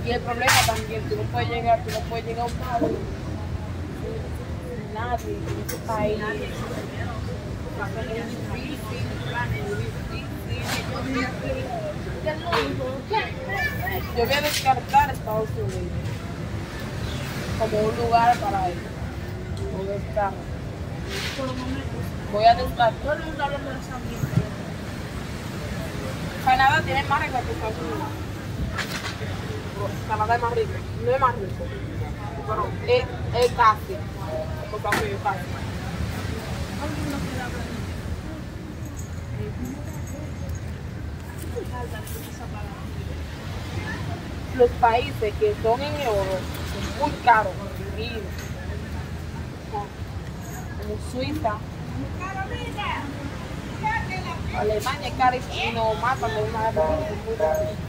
Y el problema también, tú no puedes llegar a un país sin nadie en ese país. Es difícil. Yo voy a descartar Estados Unidos como un lugar para ir. Voy a descartar. Todo el mundo habla de los ambientes. Canadá tiene más rico que Estados Unidos. Canadá es más rico, no es más rico, pero es casi, porque es casi. Todo el mundo quiere hablar de Los países que son en euro son muy caros vivir, como Suiza, Alemania es carísimo y nos matan de una época muy caro.